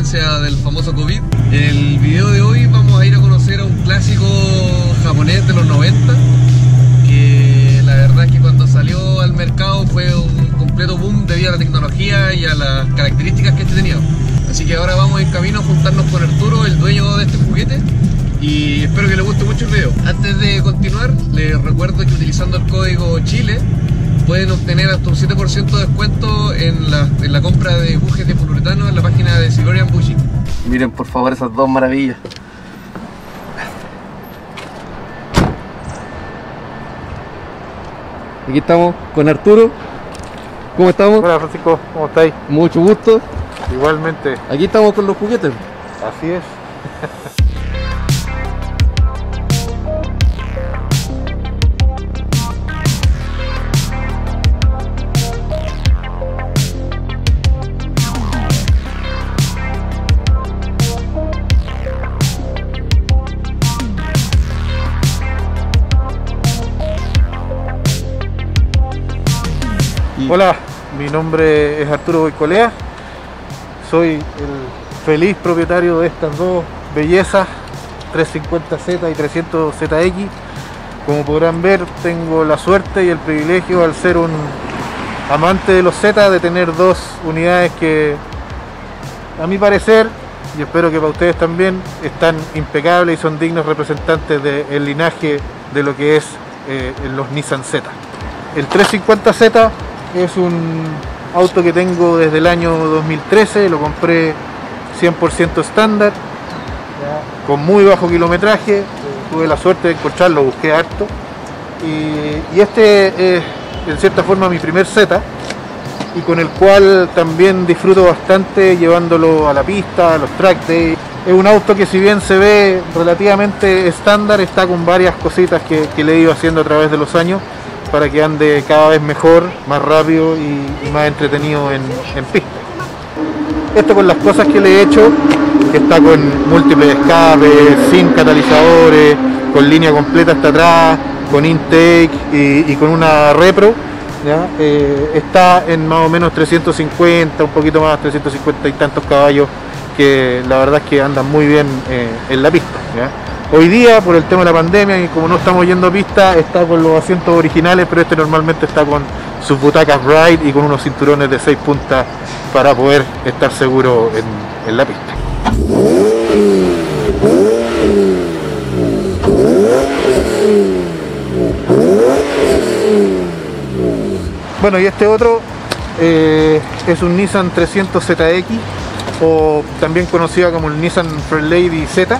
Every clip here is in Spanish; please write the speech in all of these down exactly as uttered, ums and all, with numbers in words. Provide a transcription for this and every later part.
consecuencia del famoso COVID. El video de hoy vamos a ir a conocer a un clásico japonés de los noventa, que la verdad es que cuando salió al mercado fue un completo boom debido a la tecnología y a las características que este tenía. Así que ahora vamos en camino a juntarnos con Arturo, el dueño de este juguete, y espero que les guste mucho el video. Antes de continuar, les recuerdo que utilizando el código Chile pueden obtener hasta un siete por ciento de descuento en la, en la compra de bujes de poliuretano en la página de Siberian Bushing. Miren por favor esas dos maravillas. Aquí estamos con Arturo. ¿Cómo estamos? Hola Francisco, ¿cómo estáis? Mucho gusto. Igualmente. Aquí estamos con los juguetes. Así es. Hola, mi nombre es Arturo Boicolea, soy el feliz propietario de estas dos bellezas, trescientos cincuenta Z y trescientos Z X. Como podrán ver, tengo la suerte y el privilegio, al ser un amante de los Z, de tener dos unidades que, a mi parecer, y espero que para ustedes también, están impecables y son dignos representantes del linaje de lo que es eh, los Nissan Z. El trescientos cincuenta Z es un auto que tengo desde el año dos mil trece, lo compré cien por ciento estándar, con muy bajo kilometraje, tuve la suerte de encontrarlo, busqué harto, y, y este es en cierta forma mi primer Z, y con el cual también disfruto bastante llevándolo a la pista, a los track days. Es un auto que, si bien se ve relativamente estándar, está con varias cositas que, que le he ido haciendo a través de los años para que ande cada vez mejor, más rápido y, y más entretenido en, en pista. Esto con las cosas que le he hecho, que está con múltiples escapes, sin catalizadores, con línea completa hasta atrás, con intake y, y con una repro, ¿ya? Eh, está en más o menos trescientos cincuenta, un poquito más, trescientos cincuenta y tantos caballos, que la verdad es que andan muy bien eh, en la pista, ¿ya? Hoy día, por el tema de la pandemia y como no estamos yendo a pista, está con los asientos originales, pero este normalmente está con sus butacas Ride y con unos cinturones de seis puntas para poder estar seguro en, en la pista. Bueno, y este otro eh, es un Nissan trescientos Z X, o también conocida como el Nissan Fairlady Z.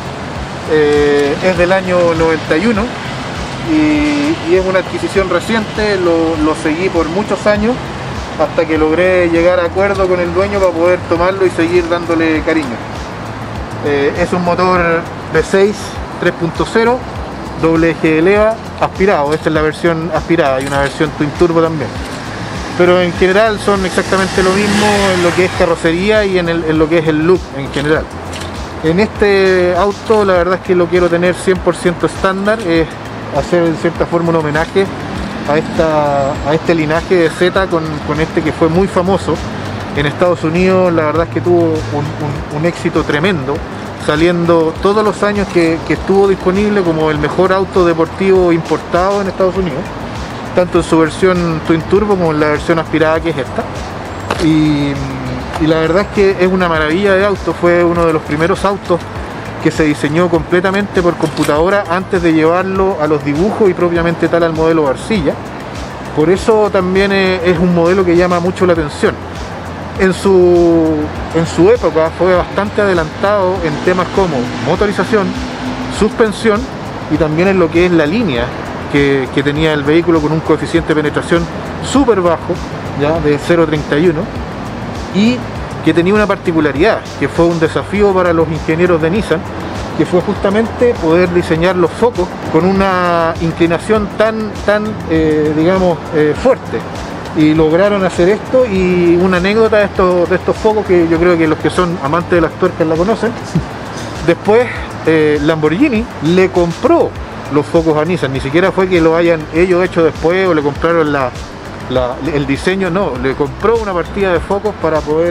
Eh, es del año noventa y uno y, y es una adquisición reciente. Lo, lo seguí por muchos años hasta que logré llegar a acuerdo con el dueño para poder tomarlo y seguir dándole cariño. Eh, es un motor V seis tres punto cero, doble eje de leva, aspirado. Esta es la versión aspirada, hay una versión Twin Turbo también, pero en general son exactamente lo mismo en lo que es carrocería y en, el, en lo que es el look en general. En este auto la verdad es que lo quiero tener cien por ciento estándar, es hacer en cierta forma un homenaje a, esta, a este linaje de Z con, con este que fue muy famoso en Estados Unidos. La verdad es que tuvo un, un, un éxito tremendo, saliendo todos los años que, que estuvo disponible como el mejor auto deportivo importado en Estados Unidos, tanto en su versión Twin Turbo como en la versión aspirada, que es esta. Y, y la verdad es que es una maravilla de auto. Fue uno de los primeros autos que se diseñó completamente por computadora antes de llevarlo a los dibujos y propiamente tal al modelo de arcilla. Por eso también es, es un modelo que llama mucho la atención. En su, en su época fue bastante adelantado en temas como motorización, suspensión y también en lo que es la línea que, que tenía el vehículo, con un coeficiente de penetración súper bajo, ya de cero coma treinta y uno, y que tenía una particularidad que fue un desafío para los ingenieros de Nissan, que fue justamente poder diseñar los focos con una inclinación tan, tan eh, digamos, eh, fuerte. Y lograron hacer esto. Y una anécdota de estos, de estos focos, que yo creo que los que son amantes de las tuercas la conocen. Después eh, Lamborghini le compró los focos a Nissan. Ni siquiera fue que lo hayan ellos hecho después o le compraron la, la, el diseño, no, le compró una partida de focos para poder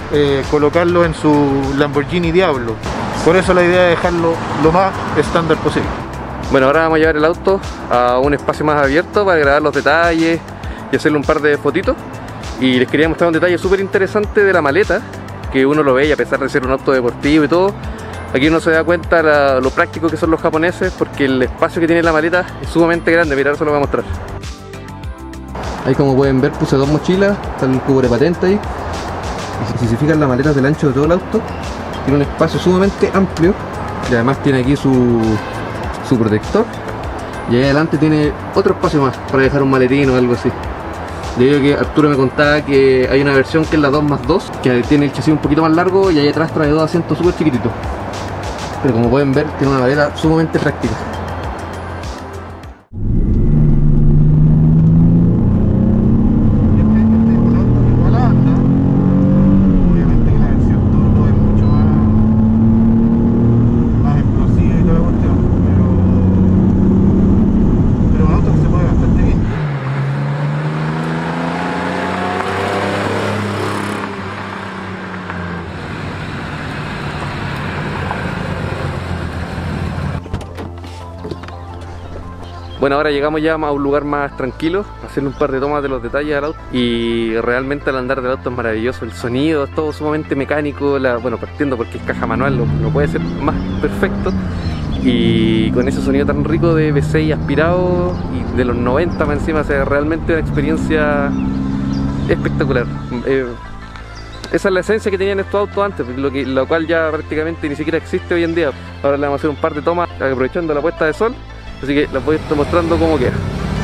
eh, colocarlo en su Lamborghini Diablo. Por eso la idea es dejarlo lo más estándar posible. Bueno, ahora vamos a llevar el auto a un espacio más abierto para grabar los detalles y hacerle un par de fotitos. Y les quería mostrar un detalle súper interesante de la maleta, que uno lo ve y a pesar de ser un auto deportivo y todo, aquí uno se da cuenta la, lo práctico que son los japoneses, porque el espacio que tiene la maleta es sumamente grande. Mira, ahora se lo voy a mostrar. Ahí, como pueden ver, puse dos mochilas, está el cubre patente ahí. Y si se fijan, la maleta es del ancho de todo el auto, tiene un espacio sumamente amplio y además tiene aquí su, su protector, y ahí adelante tiene otro espacio más para dejar un maletín o algo así. Debido a que Arturo me contaba que hay una versión que es la dos más dos, que tiene el chasis un poquito más largo y ahí atrás trae dos asientos súper chiquititos, pero como pueden ver tiene una maleta sumamente práctica. Bueno, ahora llegamos ya a un lugar más tranquilo, a hacerle un par de tomas de los detalles al auto, y realmente al andar del auto es maravilloso, el sonido es todo sumamente mecánico, la, bueno, partiendo porque es caja manual, no, no puede ser más perfecto, y con ese sonido tan rico de V seis aspirado y de los noventa más encima, o sea, realmente una experiencia espectacular. Eh, esa es la esencia que tenían estos autos antes, lo, que, lo cual ya prácticamente ni siquiera existe hoy en día. Ahora le vamos a hacer un par de tomas aprovechando la puesta de sol. Así que les voy a estar mostrando cómo queda.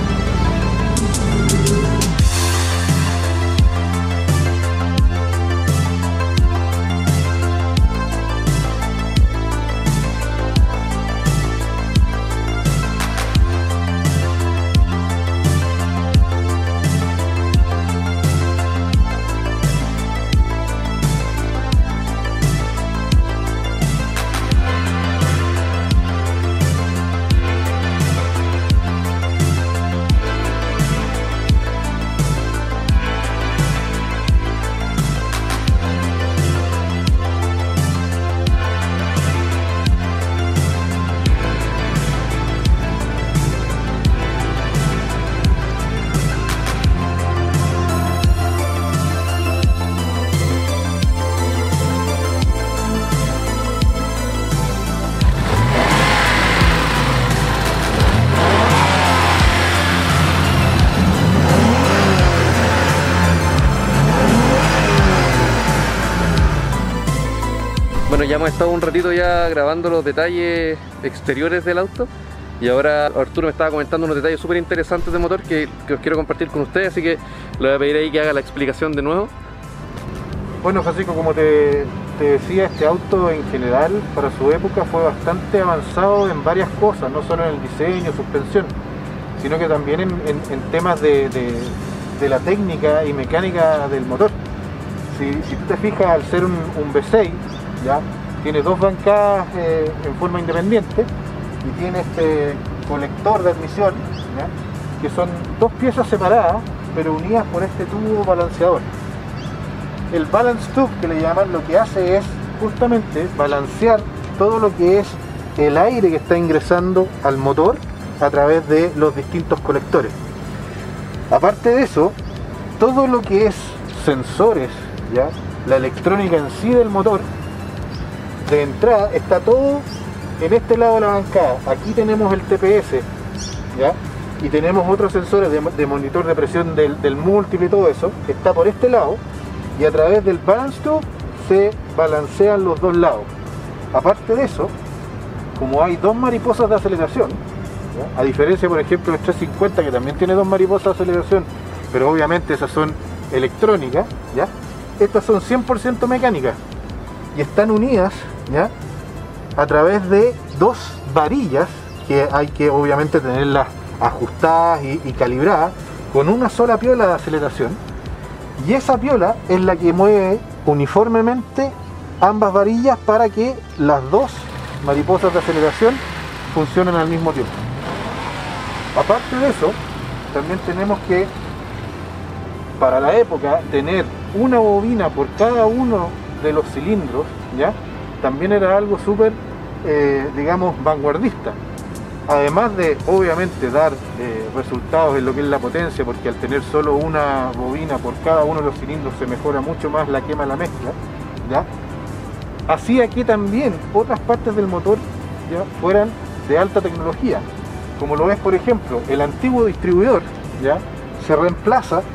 Bueno, ya hemos estado un ratito ya grabando los detalles exteriores del auto, y ahora Arturo me estaba comentando unos detalles súper interesantes del motor que, que os quiero compartir con ustedes, así que le voy a pedir ahí que haga la explicación de nuevo. Bueno, Francisco, como te, te decía, este auto en general para su época fue bastante avanzado en varias cosas, no solo en el diseño, suspensión, sino que también en, en, en temas de, de, de la técnica y mecánica del motor. Si, si tú te fijas, al ser un, un V seis, ¿ya? Tiene dos bancadas eh, en forma independiente y tiene este colector de admisión, ¿ya? Que son dos piezas separadas pero unidas por este tubo balanceador. El balance tube, que le llaman, lo que hace es justamente balancear todo lo que es el aire que está ingresando al motor a través de los distintos colectores. Aparte de eso, todo lo que es sensores, ¿ya? La electrónica en sí del motor, de entrada está todo en este lado de la bancada. Aquí tenemos el T P S, ¿ya? Y tenemos otros sensores de, de monitor de presión del, del múltiple y todo eso, está por este lado, y a través del balance tube se balancean los dos lados. Aparte de eso, como hay dos mariposas de aceleración, ¿ya? A diferencia, por ejemplo, del trescientos cincuenta, que también tiene dos mariposas de aceleración, pero obviamente esas son electrónicas, ¿ya? Estas son cien por ciento mecánicas y están unidas, ¿ya? A través de dos varillas que hay que obviamente tenerlas ajustadas y, y calibradas con una sola piola de aceleración, y esa piola es la que mueve uniformemente ambas varillas para que las dos mariposas de aceleración funcionen al mismo tiempo. Aparte de eso, también tenemos que, para la época, tener una bobina por cada uno de los cilindros, ¿ya? También era algo súper, eh, digamos, vanguardista. Además de, obviamente, dar eh, resultados en lo que es la potencia, porque al tener solo una bobina por cada uno de los cilindros se mejora mucho más la quema, la mezcla, ¿ya? Hacía que también otras partes del motor, ¿ya?, fueran de alta tecnología. Como lo ves, por ejemplo, el antiguo distribuidor, ¿ya?, se reemplaza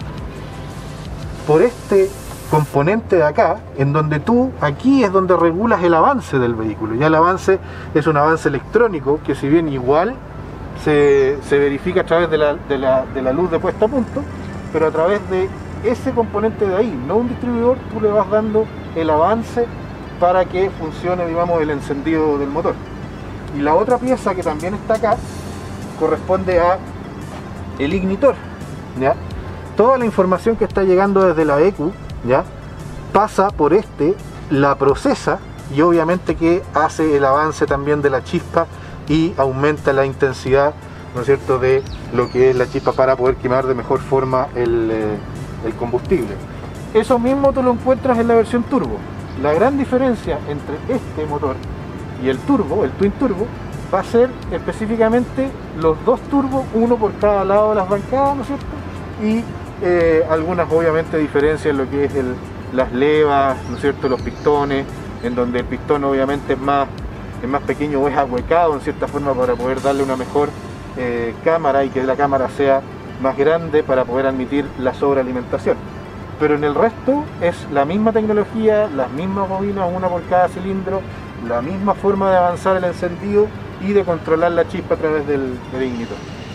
por este componente de acá, en donde tú, aquí es donde regulas el avance del vehículo. Ya el avance es un avance electrónico que, si bien igual se, se verifica a través de la, de, la, de la luz de puesta a punto, pero a través de ese componente de ahí, no un distribuidor, tú le vas dando el avance para que funcione, digamos, el encendido del motor. Y la otra pieza que también está acá corresponde a el ignitor, ¿ya? Toda la información que está llegando desde la E Q U, ¿ya?, pasa por este, la procesa y obviamente que hace el avance también de la chispa y aumenta la intensidad, ¿no es cierto?, de lo que es la chispa para poder quemar de mejor forma el, eh, el combustible. Eso mismo tú lo encuentras en la versión turbo. La gran diferencia entre este motor y el turbo, el twin turbo, va a ser específicamente los dos turbos, uno por cada lado de las bancadas, ¿no es cierto?, y eh, algunas obviamente diferencias en lo que es el, las levas, ¿no es cierto?, los pistones, en donde el pistón obviamente es más, es más pequeño o es ahuecado en cierta forma para poder darle una mejor eh, cámara y que la cámara sea más grande para poder admitir la sobrealimentación. Pero en el resto es la misma tecnología, las mismas bobinas, una por cada cilindro, la misma forma de avanzar el encendido y de controlar la chispa a través del, del ignitor.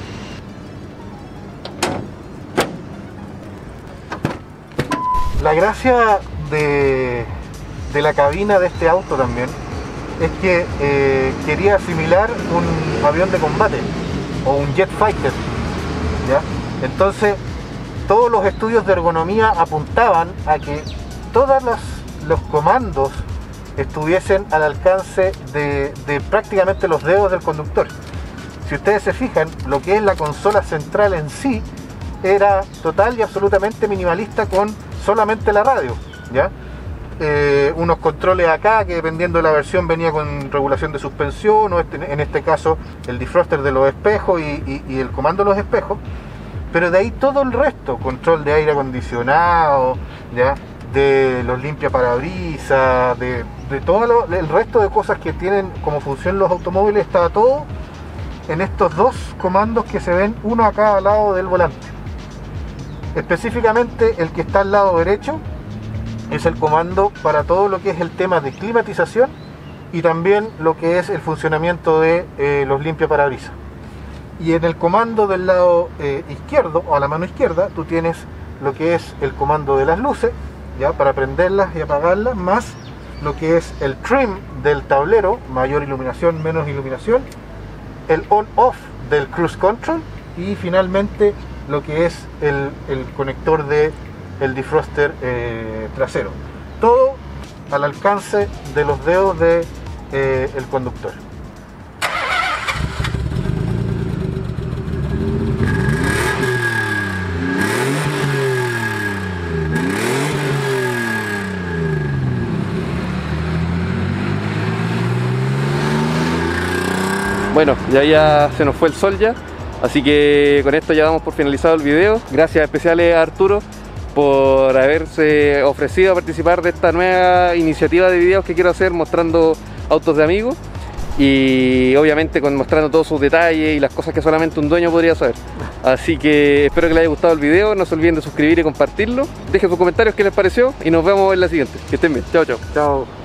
La gracia de, de la cabina de este auto también es que eh, quería asimilar un avión de combate o un jet fighter, ¿ya? Entonces todos los estudios de ergonomía apuntaban a que todos los, los comandos estuviesen al alcance de, de prácticamente los dedos del conductor. Si ustedes se fijan, lo que es la consola central en sí era total y absolutamente minimalista, con solamente la radio, ¿ya? Eh, unos controles acá que, dependiendo de la versión, venía con regulación de suspensión, o este, en este caso el defroster de los espejos y, y, y el comando de los espejos. Pero de ahí todo el resto, control de aire acondicionado, ¿ya?, de los limpiaparabrisas, de, de todo lo, el resto de cosas que tienen como función los automóviles, estaba todo en estos dos comandos que se ven uno a cada lado del volante. Específicamente el que está al lado derecho es el comando para todo lo que es el tema de climatización y también lo que es el funcionamiento de eh, los limpiaparabrisas. Y en el comando del lado eh, izquierdo, o a la mano izquierda, tú tienes lo que es el comando de las luces, ya, para prenderlas y apagarlas, más lo que es el trim del tablero, mayor iluminación, menos iluminación, el on-off del cruise control y finalmente lo que es el, el conector de el defroster eh, trasero. Todo al alcance de los dedos del de, eh, el conductor. Bueno, ya ya se nos fue el sol ya, así que con esto ya damos por finalizado el video. Gracias especiales a Arturo por haberse ofrecido a participar de esta nueva iniciativa de videos que quiero hacer mostrando autos de amigos y obviamente con mostrando todos sus detalles y las cosas que solamente un dueño podría saber. Así que espero que les haya gustado el video, no se olviden de suscribir y compartirlo. Dejen sus comentarios qué les pareció y nos vemos en la siguiente. Que estén bien, chao chao. Chao.